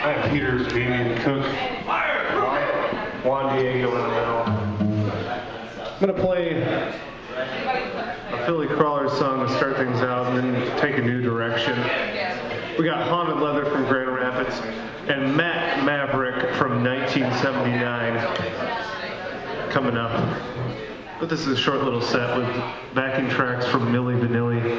I have Peter, Damien, Cook, Juan Diego in the middle. I'm going to play a Philly Crawlers song to start things out and then take a new direction. We got Haunted Leather from Grand Rapids and Matt Maverick from 1979 coming up. But this is a short little set with backing tracks from Milli Vanilli.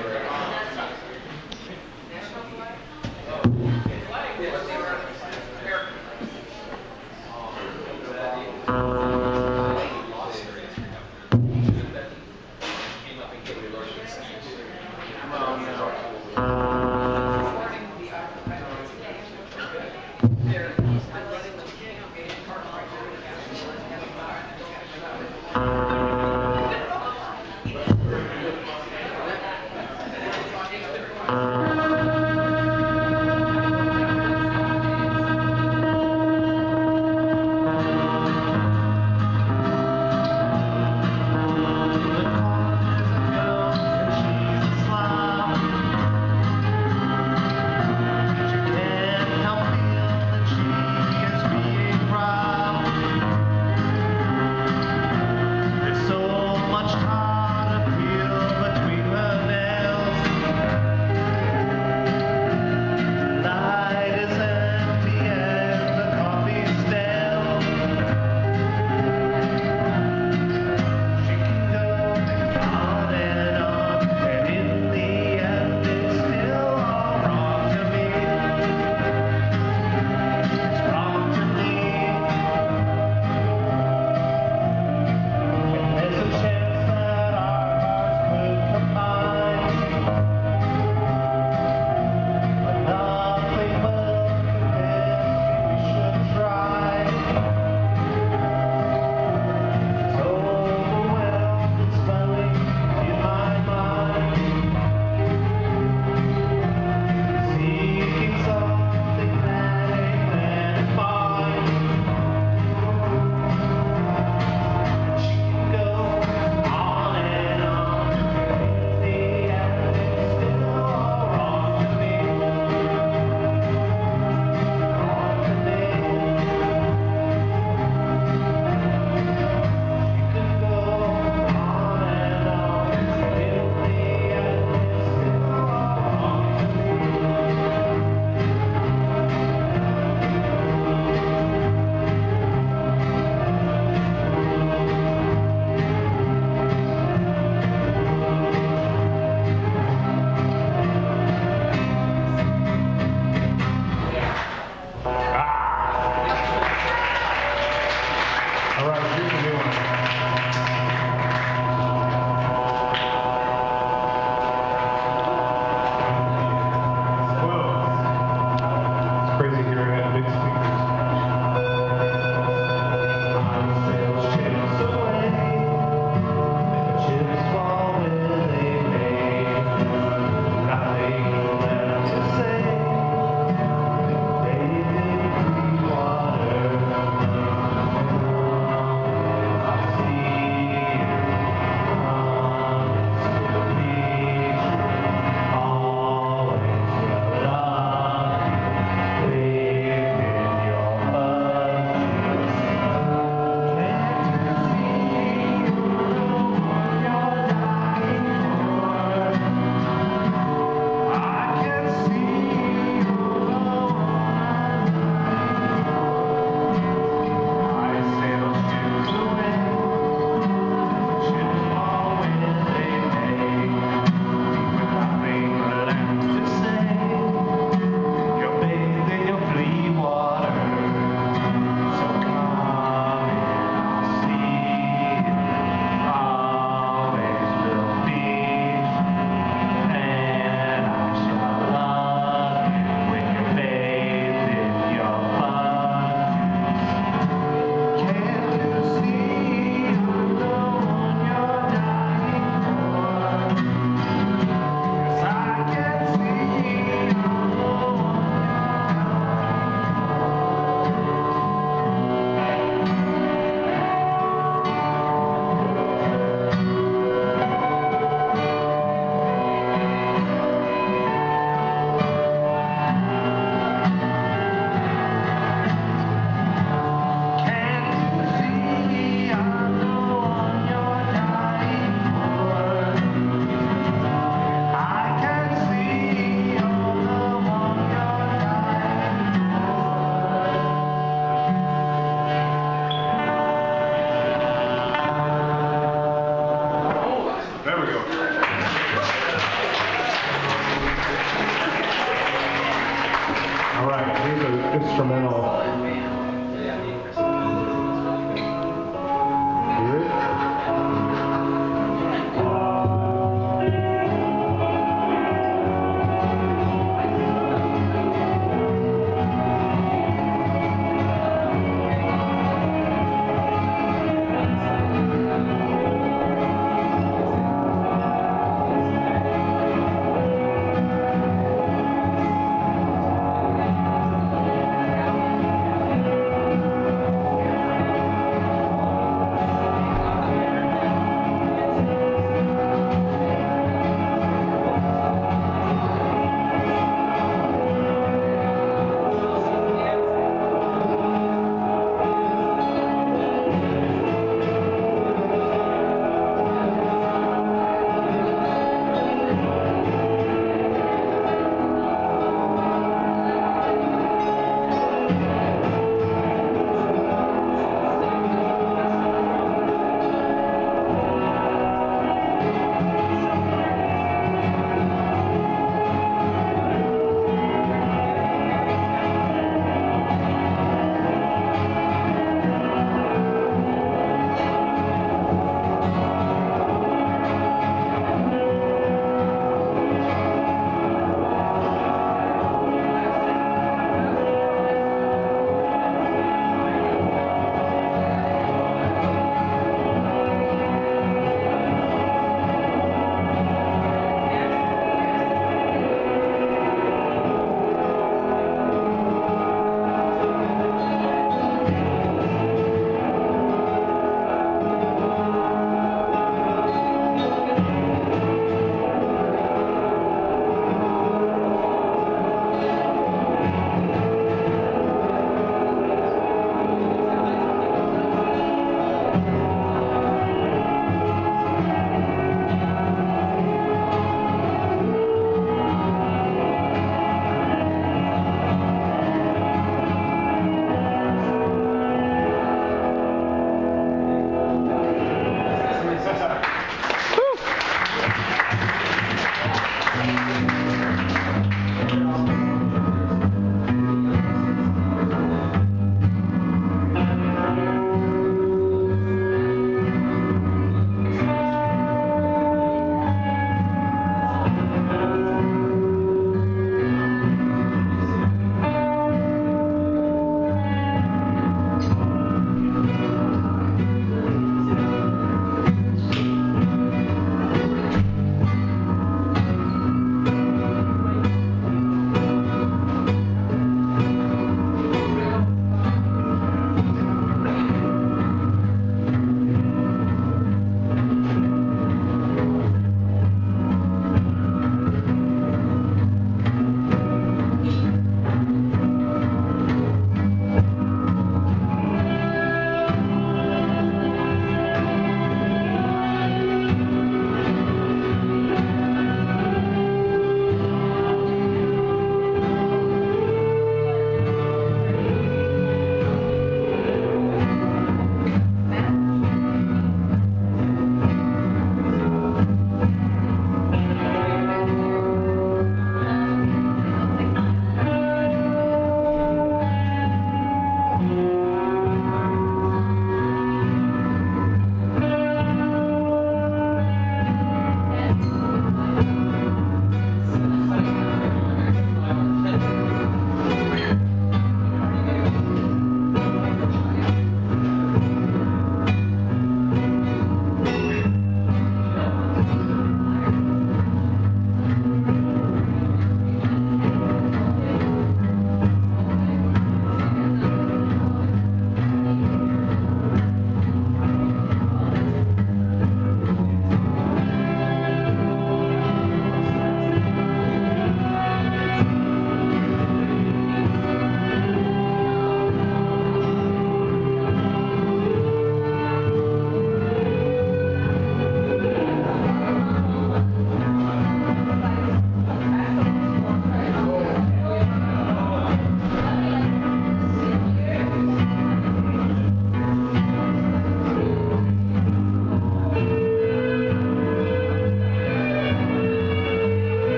instrumental.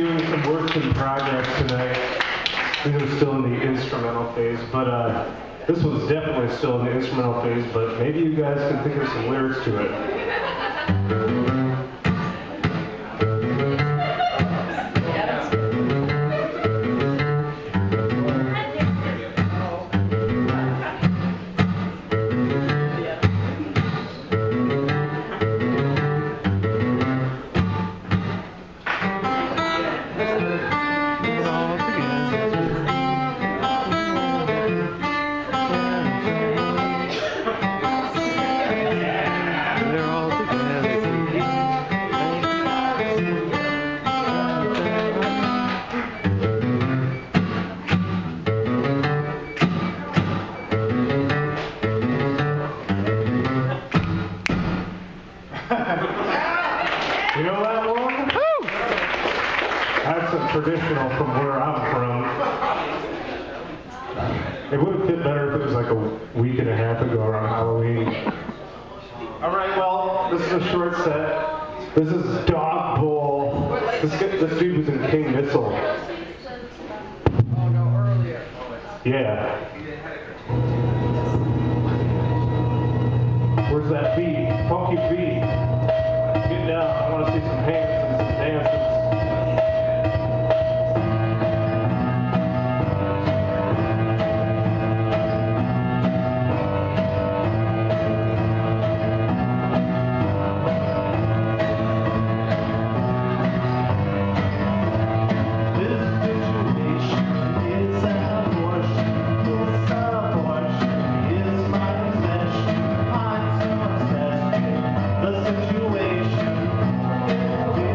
doing some work in progress tonight. These are still in the instrumental phase, but this one's definitely still in the instrumental phase, but maybe you guys can think of some lyrics to it. You know that one? Woo! That's a traditional from where I'm from. It would have fit better if it was like a week and a half ago around Halloween. All right, well, this is a short set. This is Dog Bowl. This dude was in King Missile. Oh, no, earlier. Yeah. Where's that beat? Funky beat. Get down. I want to see some hands and some dances. The situation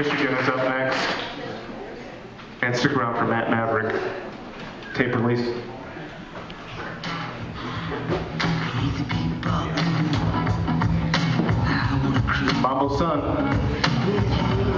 Michigan is up next. And stick around for Matt Maverick. Tape release. Mambo Sun.